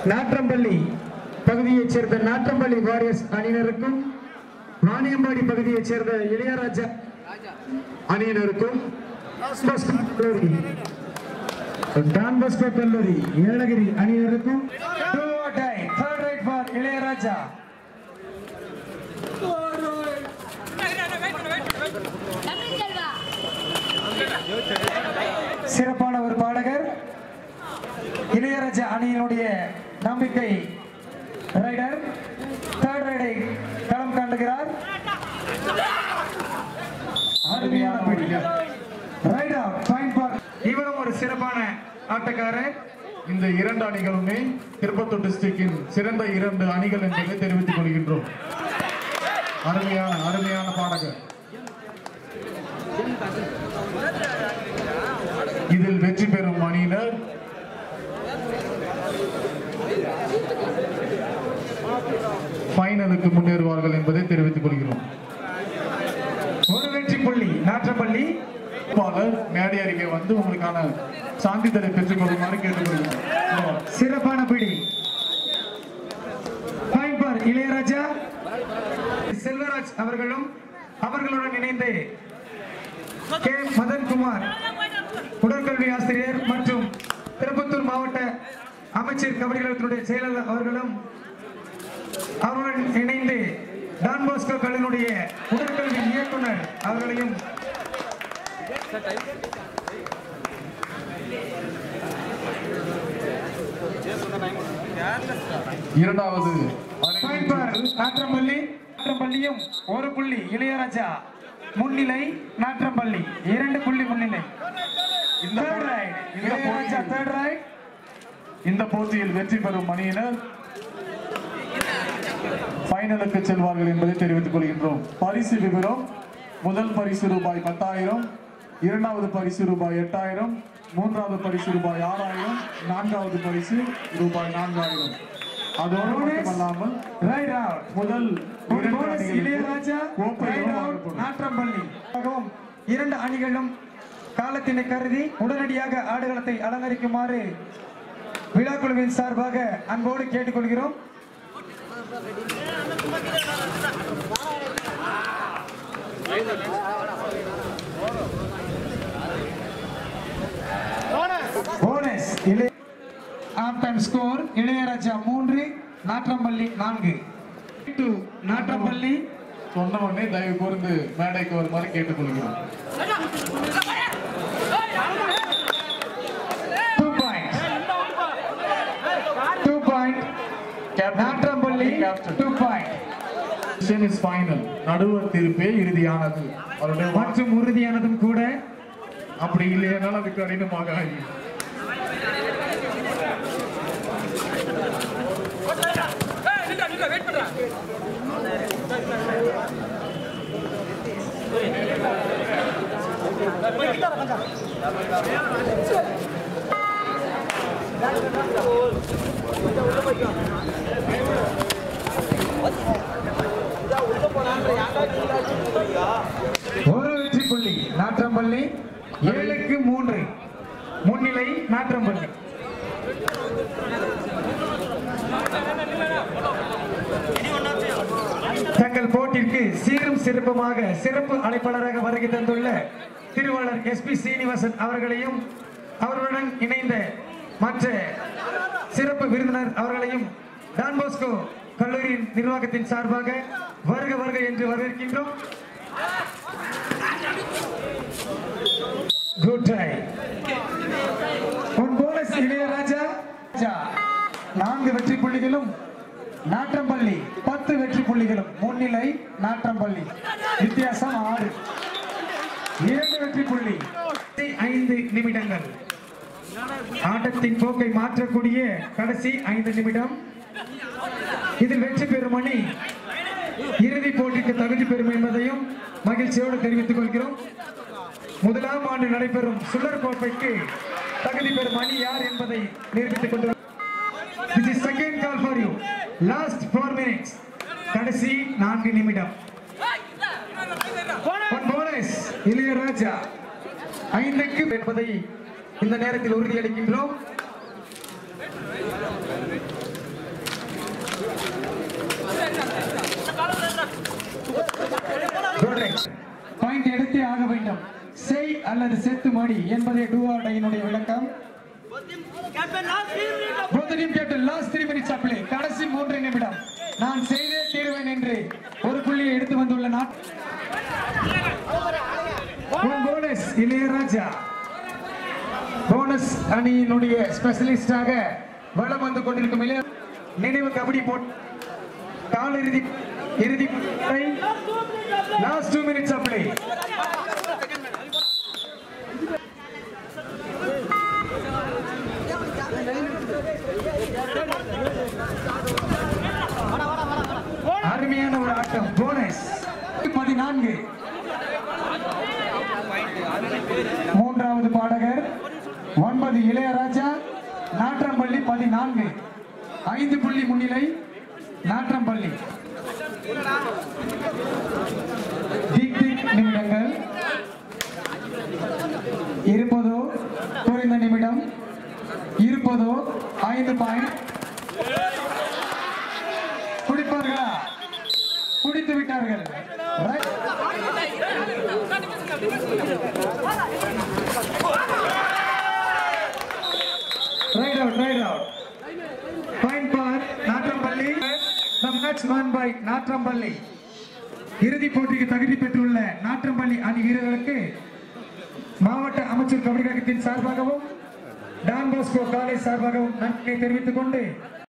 நாற்றம்பள்ளி பகுதியைச் சேர்ந்த நாற்றம்பள்ளி வாரியர்ஸ் அணியினருக்கும் வாணியம்பாடி பகுதியைச் சேர்ந்த இளையராஜா அணியினருக்கும் டான் பாஸ்கோ கல்லூரி ஏலகிரி அணியினருக்கும் இளையராஜா சிறப்பான ஒரு பாடகர் இளையராஜா அணியினுடைய நம்பிக்கை ரைடர் தேர்ட் ரைடை களம் காண்டுகிறார். இவரும் ஒரு சிறப்பான ஆட்டக்காரர். இந்த இரண்டு அணிகளுமே திருப்பத்தூர் டிஸ்ட்ரிக்டின் சிறந்த இரண்டு அணிகள் என்பதை தெரிவித்துக் கொள்கின்றோம். அருமையான பாடகர். இதில் வெற்றி பெறும் அணியினர் ஃபைனலுக்கு முன்னேறுவார்கள் என்பதை தெரிவித்துக் கொள்கிறோம். ஒரு வெற்றி புள்ளி நாற்றம்பள்ளி. மேடை அருகே வந்து உங்களுக்கான சான்றிதழை பெற்றுக் கொள்ளுமாறு கேட்டுக்கொள்கிறோம். சிறப்பான பிடி இளையராஜா செல்வராஜ் அவர்களும் அவர்களுடன் இணைந்து கே மதன்குமார் உடற்கல்வி ஆசிரியர் மற்றும் திருப்பத்தூர் மாவட்ட அமைச்சர் கபடி கழகத்தினுடைய செயலாளர் அவர்களும் அவருடன் இணைந்து டான் பாஸ்கோ கல்லூரியினுடைய உடற்கல்வி இயக்குனர் அவர்களையும் இரண்டாவது நாற்றம்பள்ளியும் ஒரு புள்ளி இளையராஜா முன்னிலை. நாற்றம்பள்ளி 2 புள்ளி முன்னிலை. இந்த போட்டியில் வெற்றி பெறும் அணியினர் ஃபைனலுக்கு செல்வார்கள் என்பதை தெரிவித்துக் கொள்கின்றோம். பரிசு விவரம்: முதல் பரிசு ரூபாய் 10,000, இரண்டாவது பரிசு ரூபாய் 8,000, மூன்றாவது பரிசு ரூபாய் 6,000, நான்காவது பரிசு ரூபாய் 4,000. அதோடு மட்டுமல்லாமல் முதல் இளையராஜா நாற்றம்பள்ளி இரண்டு அணிகளும் காலத்தினை கருதி உடனடியாக ஆடுகளத்தை அலங்கரிக்குமாறு விழாக்குழுவின் சார்பாக அன்போடு கேட்டுக்கொள்கிறோம். ஸ்கோர் இளையராஜா 3, நாற்றம்பள்ளி 4. நாற்றம்பள்ளி சொன்ன உடனே தயவு கூர்ந்து மேடைக்கு வருமாறு கேட்டுக்கொள்கிறோம். 2 பாயிண்ட் நாற்றம்பள்ளி 2 பாயிண்ட். நடுவர் தீர்ப்பே இறுதியானது மற்றும் உறுதியானதும் கூட. அப்படி இல்லையானால் அது கடினமாக ஆகும். ஒரு வெற்றி புள்ளி நாற்றம்பள்ளி 7க்கு 3 முன்னிலை நாற்றம்பள்ளி. தங்கள் போட்டிற்கு சீரும் சிறப்புமாக சிறப்பு அழைப்பாளராக வருகை தந்துள்ள திருவாளர் SP சீனிவாசன் அவர்களையும் அவருடன் இணைந்த மற்ற சிறப்பு விருந்தினர் அவர்களையும் டான் பாஸ்கோ கல்லூரியின் நிர்வாகத்தின் சார்பாக வருக வருக என்று வரவேற்கின்றோம். Good try. போனஸ் இளையராஜா 4 வெற்றி புள்ளிகளும், நாற்றம்பள்ளி 10 வெற்றி புள்ளிகளும். முன்னிலை நாற்றம்பள்ளி, வித்தியாசம் 6. 2 வெற்றி புள்ளி 5 நிமிடங்கள். ஆட்டத்தின் போக்கை மாற்றக்கூடிய கடைசி 5 நிமிடம். இதில் வெற்றி பெறும் அணி இறுதிப் போட்டிக்கு தகுதி பெறும் என்பதையும் மகிழ்ச்சியோடு தெரிவித்துக் கொள்கிறோம். முதலாம் ஆண்டு நடைபெறும் சுழற் கோப்பைக்கு தகுதி பெறும் அணி யார் என்பதை நிரூபித்துக் கொண்டு This is second call for you. Last 4 minutes. கடைசி 4 நிமிடம். போனஸ் இளையராஜா 5க்கு என்பதை இந்த நேரத்தில் உறுதியளிக்கின்றோம். அல்லது செத்து மடி என்பதே டூஆர்டையினுடைய விளக்கம். Last 3 minutes play. கடைசி 3 நிமிடம். நான் செய்தே தீர்வேன் என்று ஒரு புள்ளியை எடுத்து வந்துள்ள போனஸ் இளையராஜா போனஸ் அணியினுடைய ஸ்பெஷலிஸ்டாக வலம் வந்து கொண்டிருக்கும் நினைவு கபடி போட் காலிறுதி லாஸ்ட் 2 minutes play. அருமையான ஒரு ஆட்டம். போனஸ் 14. மூன்றாவது பாடகர் 9 இளையராஜா, நாற்றம்பள்ளி 14. 5 புள்ளி முன்னிலை நாற்றம்பள்ளி. நிமிடங்கள் இருப்பதோ குறைந்த நிமிடம் இருப்பதோ 5 பாயிண்ட். குடிப்பார்களா? குடித்து விட்டார்கள். Right out. Point for Natrampalli. The match won by Natrampalli. இறுதிப் போட்டிக்கு தகுதி பெற்றுள்ள நாற்றம்பள்ளி அணி வீரர்களுக்கு மாவட்ட அமைச்சர் கபடி கழகத்தின் சார்பாகவும் டான் பாஸ்கோ காலேஜ் சார்பாகவும் நன்றியை தெரிவித்துக் கொண்டு